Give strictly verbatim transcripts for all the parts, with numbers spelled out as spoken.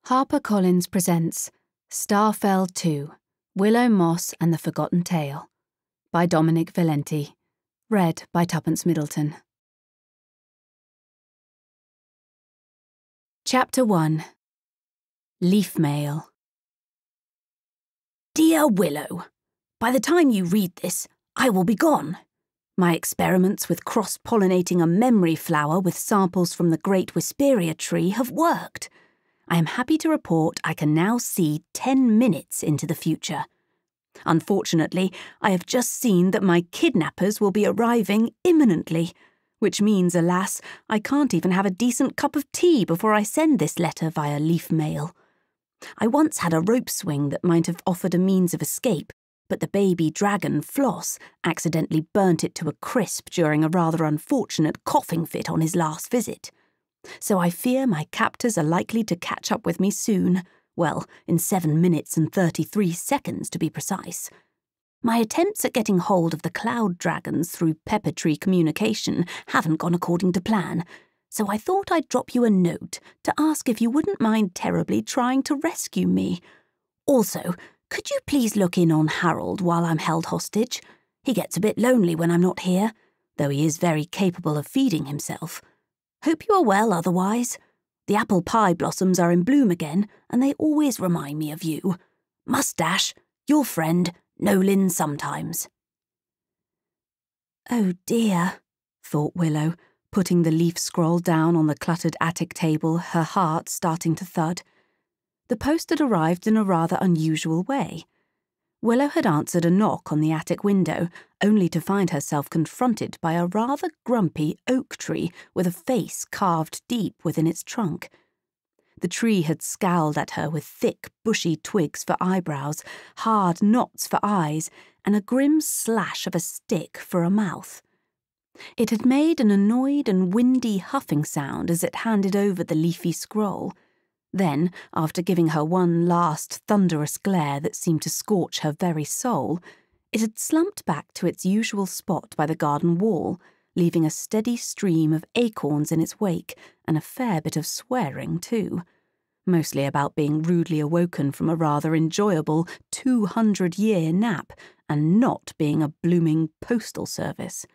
HarperCollins presents Starfell two, Willow Moss and the Forgotten Tale by Dominique Valente, read by Tuppence Middleton. Chapter one. Leaf Mail. Dear Willow, by the time you read this, I will be gone. My experiments with cross-pollinating a memory flower with samples from the great wisteria tree have worked. I am happy to report I can now see ten minutes into the future. Unfortunately, I have just seen that my kidnappers will be arriving imminently, which means, alas, I can't even have a decent cup of tea before I send this letter via leaf mail. I once had a rope swing that might have offered a means of escape, but the baby dragon, Floss, accidentally burnt it to a crisp during a rather unfortunate coughing fit on his last visit. So I fear my captors are likely to catch up with me soon, well, in seven minutes and thirty-three seconds to be precise. My attempts at getting hold of the cloud dragons through pepper tree communication haven't gone according to plan, so I thought I'd drop you a note to ask if you wouldn't mind terribly trying to rescue me. Also, could you please look in on Harold while I'm held hostage? He gets a bit lonely when I'm not here, though he is very capable of feeding himself. Hope you are well otherwise. The apple pie blossoms are in bloom again, and they always remind me of you. Mustache, your friend, Nolan sometimes. Oh dear, thought Willow, putting the leaf scroll down on the cluttered attic table, her heart starting to thud. The post had arrived in a rather unusual way. Willow had answered a knock on the attic window, only to find herself confronted by a rather grumpy oak tree with a face carved deep within its trunk. The tree had scowled at her with thick, bushy twigs for eyebrows, hard knots for eyes, and a grim slash of a stick for a mouth. It had made an annoyed and windy huffing sound as it handed over the leafy scroll. Then, after giving her one last thunderous glare that seemed to scorch her very soul, it had slumped back to its usual spot by the garden wall, leaving a steady stream of acorns in its wake and a fair bit of swearing too, mostly about being rudely awoken from a rather enjoyable two-hundred-year nap and not being a blooming postal service.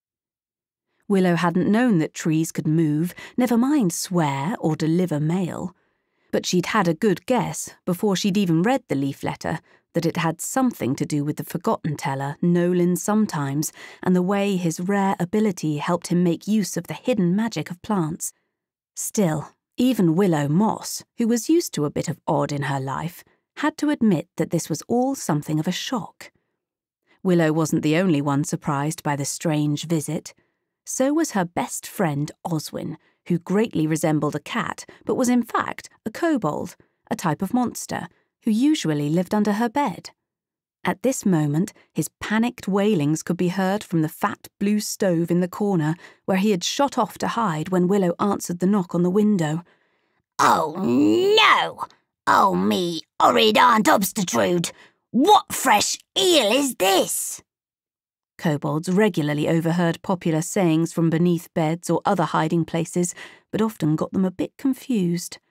Willow hadn't known that trees could move, never mind swear or deliver mail. But she'd had a good guess, before she'd even read the leaf letter, that it had something to do with the forgotten teller, Nolan Sometimes, and the way his rare ability helped him make use of the hidden magic of plants. Still, even Willow Moss, who was used to a bit of odd in her life, had to admit that this was all something of a shock. Willow wasn't the only one surprised by the strange visit. So was her best friend Oswin, who greatly resembled a cat, but was in fact a kobold, a type of monster, who usually lived under her bed. At this moment, his panicked wailings could be heard from the fat blue stove in the corner, where he had shot off to hide when Willow answered the knock on the window. Oh no! Oh me, horrid Aunt Obstertrude! What fresh eel is this? Kobolds regularly overheard popular sayings from beneath beds or other hiding places, but often got them a bit confused.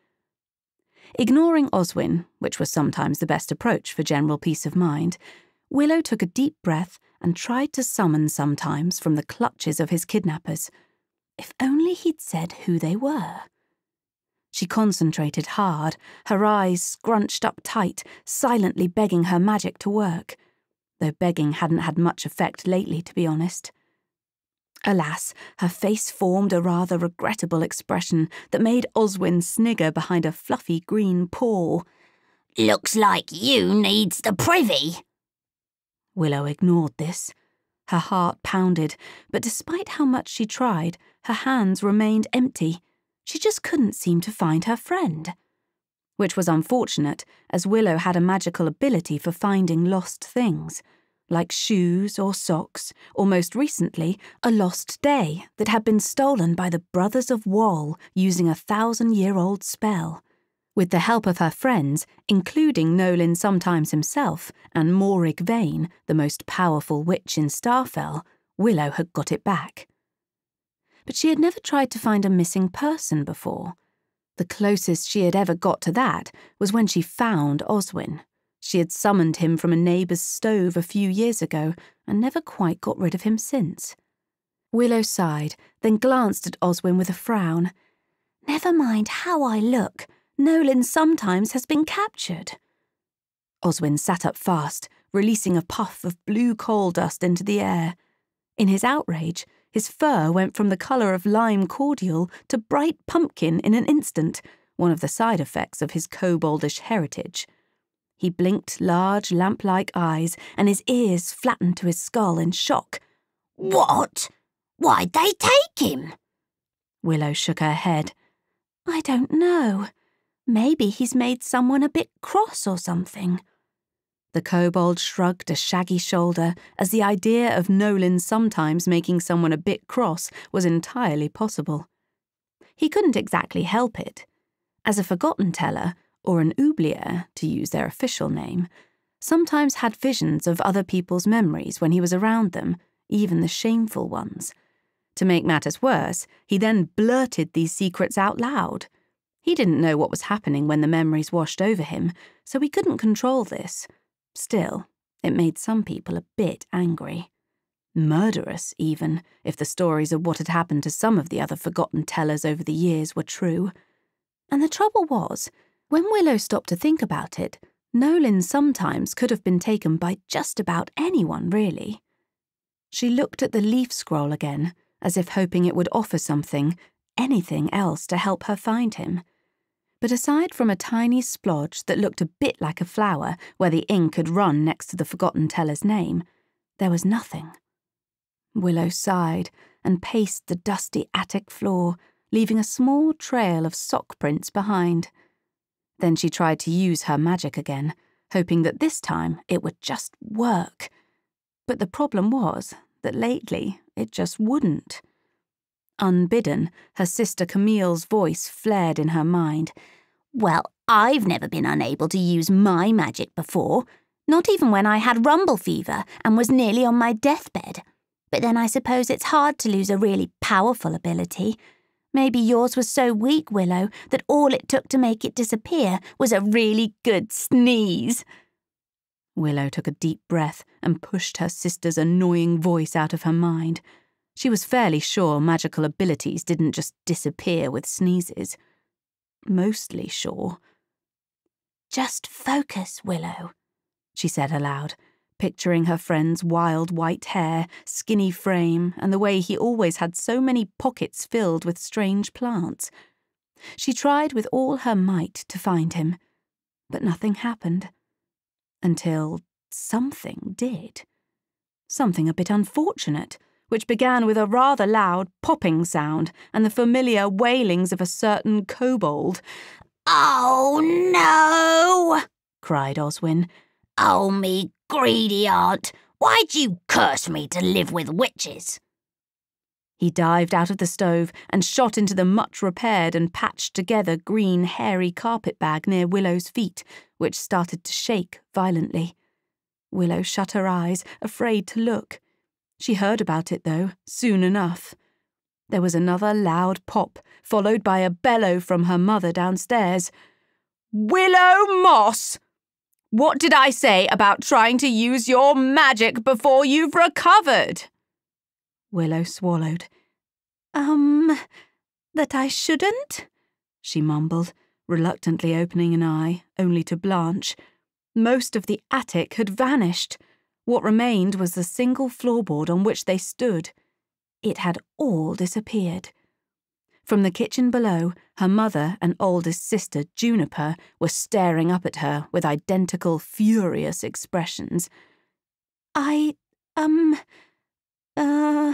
Ignoring Oswin, which was sometimes the best approach for general peace of mind, Willow took a deep breath and tried to summon Sometimes from the clutches of his kidnappers. If only he'd said who they were. She concentrated hard, her eyes scrunched up tight, silently begging her magic to work. Though begging hadn't had much effect lately, to be honest. Alas, her face formed a rather regrettable expression that made Oswin snigger behind a fluffy green paw. Looks like you needs the privy. Willow ignored this. Her heart pounded, but despite how much she tried, her hands remained empty. She just couldn't seem to find her friend. Which was unfortunate, as Willow had a magical ability for finding lost things, like shoes or socks, or most recently, a lost day that had been stolen by the Brothers of Wall using a thousand-year-old spell. With the help of her friends, including Nolan Sometimes himself, and Morig Vane, the most powerful witch in Starfell, Willow had got it back. But she had never tried to find a missing person before. The closest she had ever got to that was when she found Oswin. She had summoned him from a neighbour's stove a few years ago and never quite got rid of him since. Willow sighed, then glanced at Oswin with a frown. Never mind how I look. Nolan sometimes has been captured. Oswin sat up fast, releasing a puff of blue coal dust into the air. In his outrage, his fur went from the colour of lime cordial to bright pumpkin in an instant, one of the side effects of his koboldish heritage. He blinked large, lamp-like eyes, and his ears flattened to his skull in shock. What? Why'd they take him? Willow shook her head. I don't know. Maybe he's made someone a bit cross or something. The kobold shrugged a shaggy shoulder as the idea of Nolan sometimes making someone a bit cross was entirely possible. He couldn't exactly help it. As a forgotten teller, or an oublier, to use their official name, sometimes had visions of other people's memories when he was around them, even the shameful ones. To make matters worse, he then blurted these secrets out loud. He didn't know what was happening when the memories washed over him, so he couldn't control this. Still, it made some people a bit angry. Murderous, even, if the stories of what had happened to some of the other forgotten tellers over the years were true. And the trouble was, when Willow stopped to think about it, Nolan sometimes could have been taken by just about anyone, really. She looked at the leaf scroll again, as if hoping it would offer something, anything else to help her find him. But aside from a tiny splodge that looked a bit like a flower where the ink had run next to the forgotten teller's name, there was nothing. Willow sighed and paced the dusty attic floor, leaving a small trail of sock prints behind. Then she tried to use her magic again, hoping that this time it would just work. But the problem was that lately it just wouldn't. Unbidden, her sister Camille's voice flared in her mind. Well, I've never been unable to use my magic before, not even when I had rumble fever and was nearly on my deathbed. But then I suppose it's hard to lose a really powerful ability. Maybe yours was so weak, Willow, that all it took to make it disappear was a really good sneeze. Willow took a deep breath and pushed her sister's annoying voice out of her mind. She was fairly sure magical abilities didn't just disappear with sneezes. Mostly sure. Just focus, Willow, she said aloud, picturing her friend's wild white hair, skinny frame, and the way he always had so many pockets filled with strange plants. She tried with all her might to find him, but nothing happened. Until something did. Something a bit unfortunate, which began with a rather loud popping sound and the familiar wailings of a certain kobold. "Oh, no!" cried Oswin. "Oh, me greedy aunt, why'd you curse me to live with witches?" He dived out of the stove and shot into the much-repaired and patched-together green, hairy carpet bag near Willow's feet, which started to shake violently. Willow shut her eyes, afraid to look. She heard about it, though, soon enough. There was another loud pop, followed by a bellow from her mother downstairs. "Willow Moss! What did I say about trying to use your magic before you've recovered?" Willow swallowed. Um, that I shouldn't?" she mumbled, reluctantly opening an eye, only to blanch. Most of the attic had vanished. What remained was the single floorboard on which they stood. It had all disappeared. From the kitchen below, her mother and oldest sister, Juniper, were staring up at her with identical furious expressions. I, um, uh,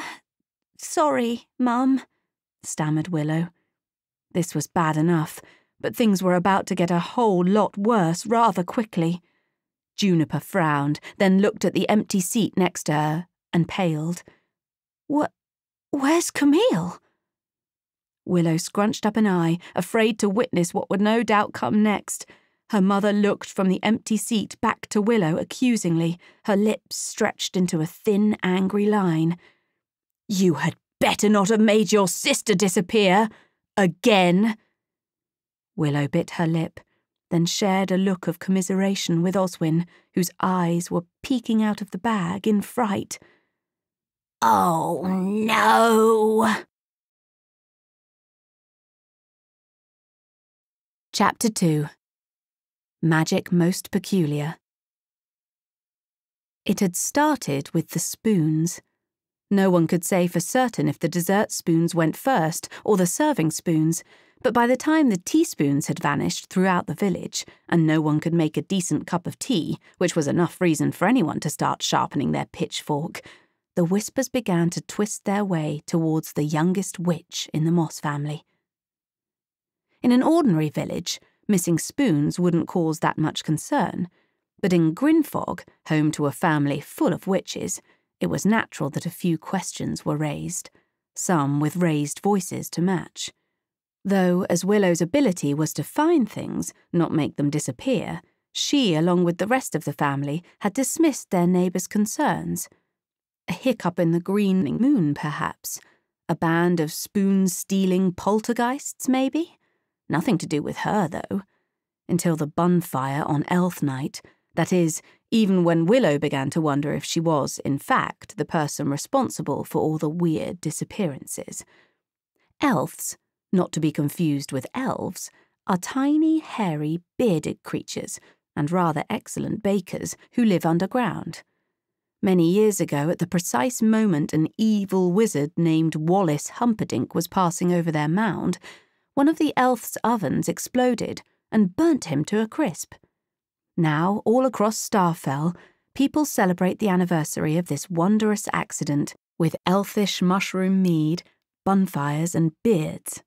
sorry, Mum, stammered Willow. This was bad enough, but things were about to get a whole lot worse rather quickly. Juniper frowned, then looked at the empty seat next to her and paled. Wh- where's Camille? Willow scrunched up an eye, afraid to witness what would no doubt come next. Her mother looked from the empty seat back to Willow accusingly, her lips stretched into a thin, angry line. "You had better not have made your sister disappear. Again." Willow bit her lip, then shared a look of commiseration with Oswin, whose eyes were peeking out of the bag in fright. Oh, no! Chapter two. Magic Most Peculiar. It had started with the spoons. No one could say for certain if the dessert spoons went first or the serving spoons, but by the time the teaspoons had vanished throughout the village, and no one could make a decent cup of tea, which was enough reason for anyone to start sharpening their pitchfork, the whispers began to twist their way towards the youngest witch in the Moss family. In an ordinary village, missing spoons wouldn't cause that much concern, but in Grinfog, home to a family full of witches, it was natural that a few questions were raised, some with raised voices to match. Though, as Willow's ability was to find things, not make them disappear, she, along with the rest of the family, had dismissed their neighbours' concerns. A hiccup in the green moon, perhaps? A band of spoon-stealing poltergeists, maybe? Nothing to do with her, though. Until the bonfire on Elf Night, that is, even when Willow began to wonder if she was, in fact, the person responsible for all the weird disappearances. Elves, not to be confused with elves, are tiny, hairy, bearded creatures, and rather excellent bakers, who live underground. Many years ago, at the precise moment an evil wizard named Wallace Humperdinck was passing over their mound, one of the elf's ovens exploded and burnt him to a crisp. Now, all across Starfell, people celebrate the anniversary of this wondrous accident with elfish mushroom mead, bonfires and beards.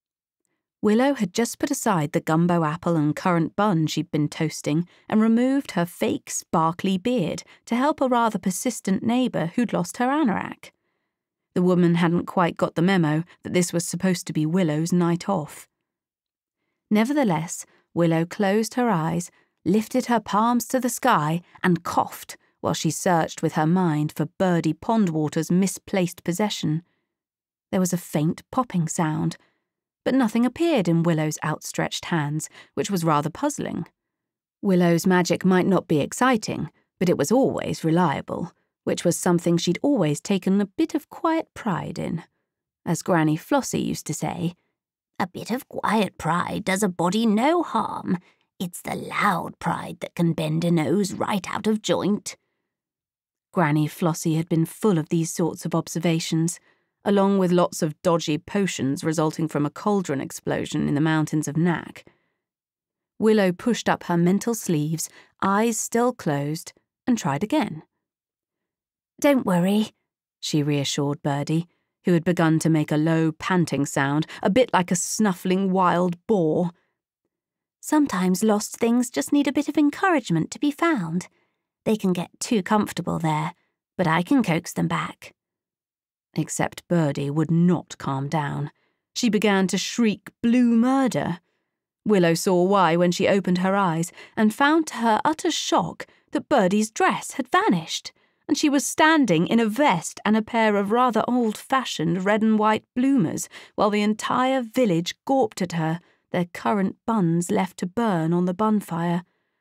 Willow had just put aside the gumbo apple and currant bun she'd been toasting and removed her fake sparkly beard to help a rather persistent neighbour who'd lost her anorak. The woman hadn't quite got the memo that this was supposed to be Willow's night off. Nevertheless, Willow closed her eyes, lifted her palms to the sky, and coughed while she searched with her mind for Birdie Pondwater's misplaced possession. There was a faint popping sound, but nothing appeared in Willow's outstretched hands, which was rather puzzling. Willow's magic might not be exciting, but it was always reliable, which was something she'd always taken a bit of quiet pride in. As Granny Flossie used to say, "A bit of quiet pride does a body no harm. It's the loud pride that can bend a nose right out of joint." Granny Flossie had been full of these sorts of observations, along with lots of dodgy potions resulting from a cauldron explosion in the mountains of Knack. Willow pushed up her mental sleeves, eyes still closed, and tried again. "Don't worry," she reassured Birdie, who had begun to make a low panting sound, a bit like a snuffling wild boar. "Sometimes lost things just need a bit of encouragement to be found. They can get too comfortable there, but I can coax them back." Except Birdie would not calm down. She began to shriek blue murder. Willow saw why when she opened her eyes and found to her utter shock that Birdie's dress had vanished, and she was standing in a vest and a pair of rather old-fashioned red and white bloomers, while the entire village gawped at her, their currant buns left to burn on the bonfire.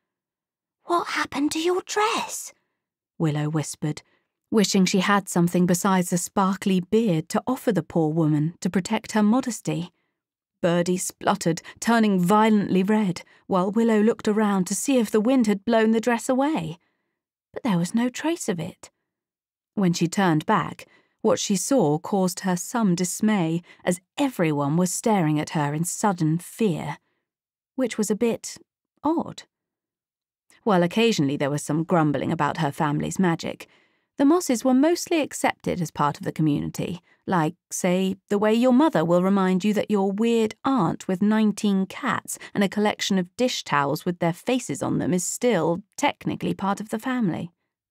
"What happened to your dress?" Willow whispered, wishing she had something besides a sparkly beard to offer the poor woman to protect her modesty. Birdie spluttered, turning violently red, while Willow looked around to see if the wind had blown the dress away. But there was no trace of it. When she turned back, what she saw caused her some dismay, as everyone was staring at her in sudden fear, which was a bit odd. While occasionally there was some grumbling about her family's magic, the Mosses were mostly accepted as part of the community, like, say, the way your mother will remind you that your weird aunt with nineteen cats and a collection of dish towels with their faces on them is still, technically, part of the family.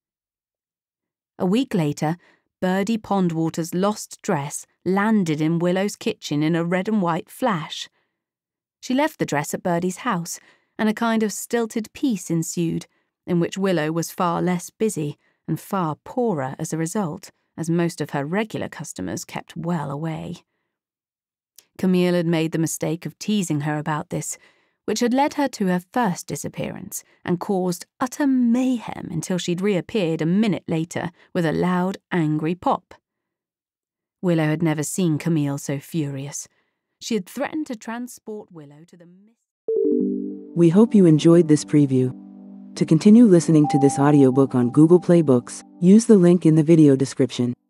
A week later, Birdie Pondwater's lost dress landed in Willow's kitchen in a red and white flash. She left the dress at Birdie's house, and a kind of stilted peace ensued, in which Willow was far less busy and far poorer as a result, as most of her regular customers kept well away. Camille had made the mistake of teasing her about this, which had led her to her first disappearance and caused utter mayhem until she'd reappeared a minute later with a loud, angry pop. Willow had never seen Camille so furious. She had threatened to transport Willow to the... We hope you enjoyed this preview. To continue listening to this audiobook on Google Play Books, use the link in the video description.